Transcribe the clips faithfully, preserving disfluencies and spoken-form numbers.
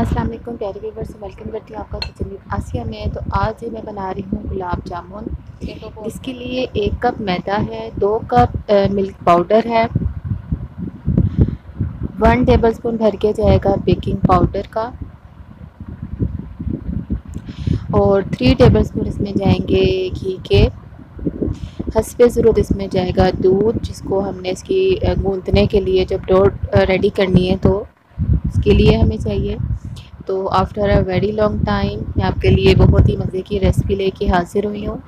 अस्सलाम वालेकुम प्यारे व्यूअर्स, वेलकम करती हूँ आपका किचन विद आसिया में। तो आज ही मैं बना रही हूँ गुलाब जामुन। जिसके लिए एक कप मैदा है, दो कप मिल्क पाउडर है, वन टेबलस्पून भर के जाएगा बेकिंग पाउडर का और थ्री टेबलस्पून इसमें जाएंगे घी के। हस्बे ज़रूरत इसमें जाएगा दूध, जिसको हमने इसकी गूंदने के लिए जब डो रेडी करनी है तो उसके लिए हमें चाहिए। तो after a very long time मैं आपके लिए बहुत ही मज़े की रेसिपी लेके हाजिर हुई हूँ।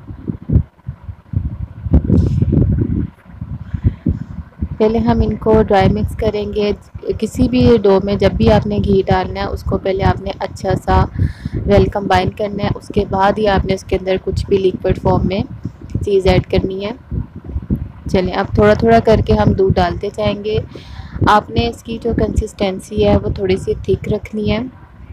पहले हम इनको ड्राई मिक्स करेंगे। किसी भी डो में जब भी आपने घी डालना है उसको पहले आपने अच्छा सा वेल कंबाइन करना है, उसके बाद ही आपने उसके अंदर कुछ भी लिक्विड फॉर्म में चीज़ ऐड करनी है। चलें अब थोड़ा थोड़ा करके हम दूध डालते जाएंगे। आपने इसकी जो कंसिस्टेंसी है वो थोड़ी सी थिक रखनी है।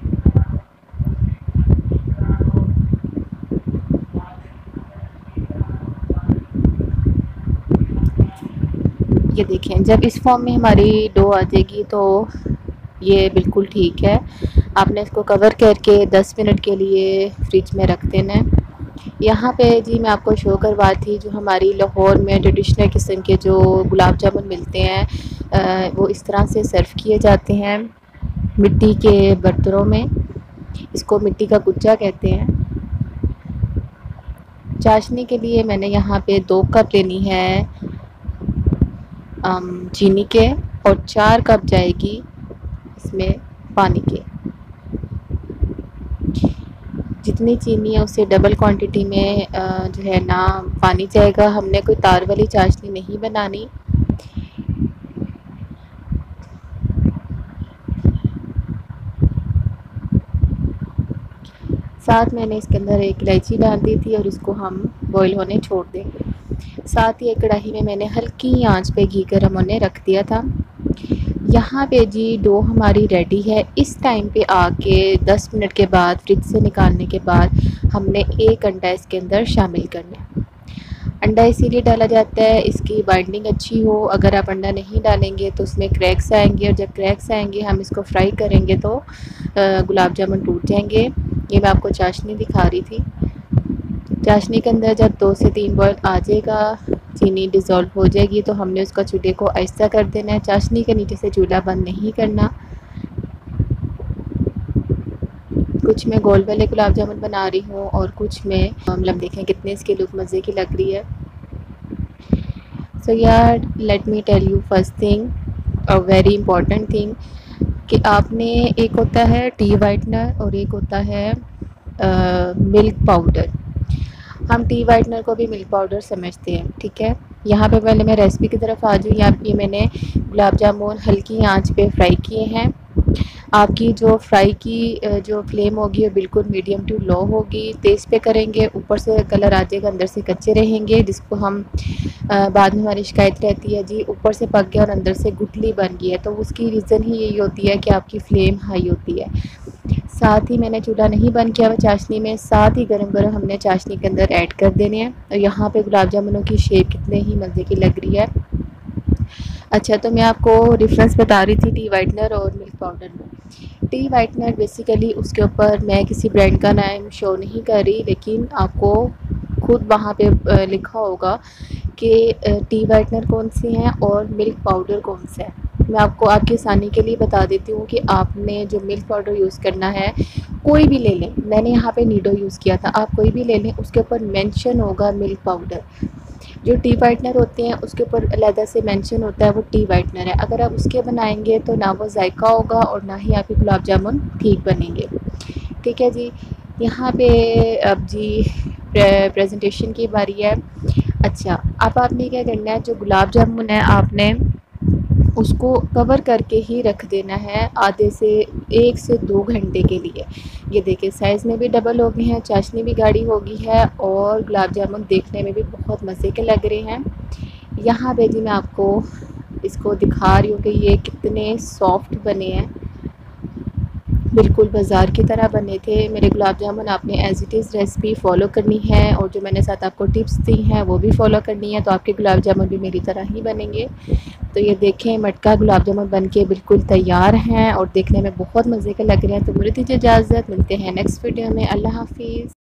ये देखें, जब इस फॉर्म में हमारी डो आ जाएगी तो ये बिल्कुल ठीक है। आपने इसको कवर करके दस मिनट के लिए फ्रिज में रख देना है। यहाँ पे जी मैं आपको शो करवा थी जो हमारी लाहौर में ट्रेडिशनल किस्म के जो गुलाब जामुन मिलते हैं, वो इस तरह से सर्व किए जाते हैं मिट्टी के बर्तनों में। इसको मिट्टी का गुज्जा कहते हैं। चाशनी के लिए मैंने यहाँ पे दो कप लेनी है चीनी के और चार कप जाएगी इसमें पानी के। जितनी चीनी है उससे डबल क्वांटिटी में जो है ना पानी जाएगा। हमने कोई तार वाली चाशनी नहीं बनानी। साथ मैंने इसके अंदर एक इलायची डाल दी थी और इसको हम बॉईल होने छोड़ देंगे। साथ ही एक कढ़ाई में मैंने हल्की आंच पे घी गर्म होने रख दिया था। यहाँ पे जी डो हमारी रेडी है। इस टाइम पे आके दस मिनट के बाद फ्रिज से निकालने के बाद हमने एक अंडा इसके अंदर शामिल करना है। अंडा इसीलिए डाला जाता है इसकी बाइंडिंग अच्छी हो। अगर आप अंडा नहीं डालेंगे तो उसमें क्रैक्स आएंगे और जब क्रैक्स आएंगे हम इसको फ्राई करेंगे तो गुलाब जामुन टूट जाएंगे। ये मैं आपको चाशनी दिखा रही थी। चाशनी के अंदर जब दो से तीन बॉयल आ जाएगा, चीनी डिज़ोल्व हो जाएगी तो हमने उसका चूल्हे को आहिस्ता कर देना है। चाशनी के नीचे से चूल्हा बंद नहीं करना। कुछ मैं गोल वाले गुलाब जामुन बना रही हूँ और कुछ में मतलब देखें कितने इसकी लुक मज़े की लग रही है। सो यार let me tell you first thing, a very important thing, कि आपने एक होता है टी वाइटनर और एक होता है मिल्क पाउडर। हम टी वाइटनर को भी मिल्क पाउडर समझते हैं, ठीक है। यहाँ पे पहले मैं रेसिपी की तरफ आ जाऊँ। यहाँ ये मैंने गुलाब जामुन हल्की आंच पे फ्राई किए हैं। आपकी जो फ्राई की जो फ्लेम होगी वो बिल्कुल मीडियम टू लो होगी। तेज़ पे करेंगे ऊपर से कलर आ जाएगा, अंदर से कच्चे रहेंगे, जिसको हम बाद में हमारी शिकायत रहती है जी ऊपर से पक गया और अंदर से गुठली बन गई है। तो उसकी रीज़न ही यही होती है कि आपकी फ्लेम हाई होती है। साथ ही मैंने चूल्हा नहीं बंद किया हुआ चाशनी में। साथ ही गरम गरम हमने चाशनी के अंदर ऐड कर देने हैं। और यहाँ पे गुलाब जामुनों की शेप कितने ही मज़े की लग रही है। अच्छा, तो मैं आपको डिफरेंस बता रही थी टी वाइटनर और मिल्क पाउडर में। टी वाइटनर बेसिकली उसके ऊपर मैं किसी ब्रांड का नाम शो नहीं कर रही, लेकिन आपको खुद वहाँ पे लिखा होगा कि टी वाइटनर कौन सी हैं और मिल्क पाउडर कौन सा है। मैं आपको आपकी आसानी के लिए बता देती हूँ कि आपने जो मिल्क पाउडर यूज़ करना है कोई भी ले लें। मैंने यहाँ पे नीडो यूज़ किया था, आप कोई भी ले लें, उसके ऊपर मेंशन होगा मिल्क पाउडर। जो टी वाइटनर होते हैं उसके ऊपर अलहदा से मेंशन होता है वो टी वाइटनर है। अगर आप उसके बनाएंगे तो ना वो जायका होगा और ना ही आपके गुलाब जामुन ठीक बनेंगे, ठीक है जी। यहाँ पे अब जी प्रे, प्रेजेंटेशन की बारी है। अच्छा, अब आपने क्या करना है, जो गुलाब जामुन है आपने उसको कवर करके ही रख देना है आधे से एक से दो घंटे के लिए। ये देखिए साइज़ में भी डबल हो गए हैं, चाशनी भी गाढ़ी हो गई है और गुलाब जामुन देखने में भी बहुत मज़े के लग रहे हैं। यहाँ पे जी मैं आपको इसको दिखा रही हूँ कि ये कितने सॉफ्ट बने हैं। बिल्कुल बाज़ार की तरह बने थे मेरे गुलाब जामुन। आपने as it is recipe follow करनी है और जो मैंने साथ आपको टिप्स दी हैं वो भी फ़ॉलो करनी है, तो आपके गुलाब जामुन भी मेरी तरह ही बनेंगे। तो ये देखें मटका गुलाब जामुन बन के बिल्कुल तैयार हैं और देखने में बहुत मज़े के लग रहे हैं। तो मुझे दीजिए इजाज़त, मिलते हैं नेक्स्ट वीडियो में। अल्लाह हाफ़िज़।